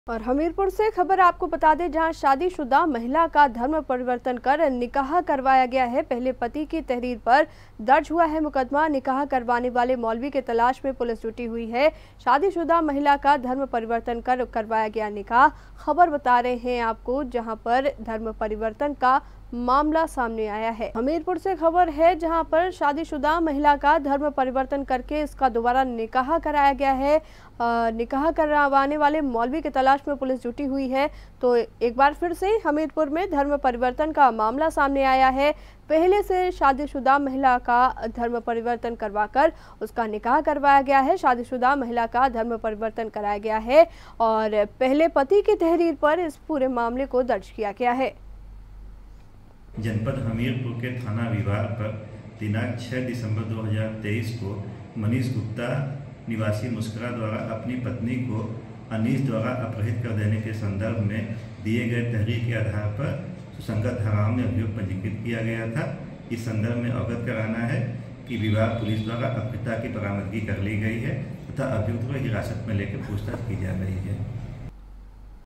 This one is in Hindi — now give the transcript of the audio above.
और हमीरपुर से खबर आपको बता दें, जहां शादीशुदा महिला का धर्म परिवर्तन कर निकाह करवाया गया है। पहले पति की तहरीर पर दर्ज हुआ है मुकदमा। निकाह करवाने वाले मौलवी के तलाश में पुलिस जुटी हुई है। शादीशुदा महिला का धर्म परिवर्तन कर करवाया गया निकाह। खबर बता रहे हैं आपको, जहां पर धर्म परिवर्तन का मामला सामने आया है। हमीरपुर से खबर है, जहां पर शादीशुदा महिला का धर्म परिवर्तन करके इसका दोबारा निकाह कराया गया है। निकाह करवाने वाले मौलवी की तलाश में पुलिस जुटी हुई है। तो एक बार फिर से हमीरपुर में धर्म परिवर्तन का मामला सामने आया है। पहले से शादीशुदा महिला का धर्म परिवर्तन करवाकर उसका निकाह करवाया गया है। शादीशुदा महिला का धर्म परिवर्तन कराया गया है और पहले पति की तहरीर पर इस पूरे मामले को दर्ज किया गया है। जनपद हमीरपुर के थाना विभाग पर दिनांक 6 दिसंबर 2023 को मनीष गुप्ता निवासी मुस्करा द्वारा अपनी पत्नी को अनीस द्वारा अपहरित कर देने के संदर्भ में दिए गए तहरीर के आधार पर सुसंगत धाराओं में अभियोग पंजीकृत किया गया था। इस संदर्भ में अवगत कराना है कि विभाग पुलिस द्वारा अपहृता की बरामदगी कर ली गई है तथा अभियुक्त को हिरासत में लेकर पूछताछ की जा रही है।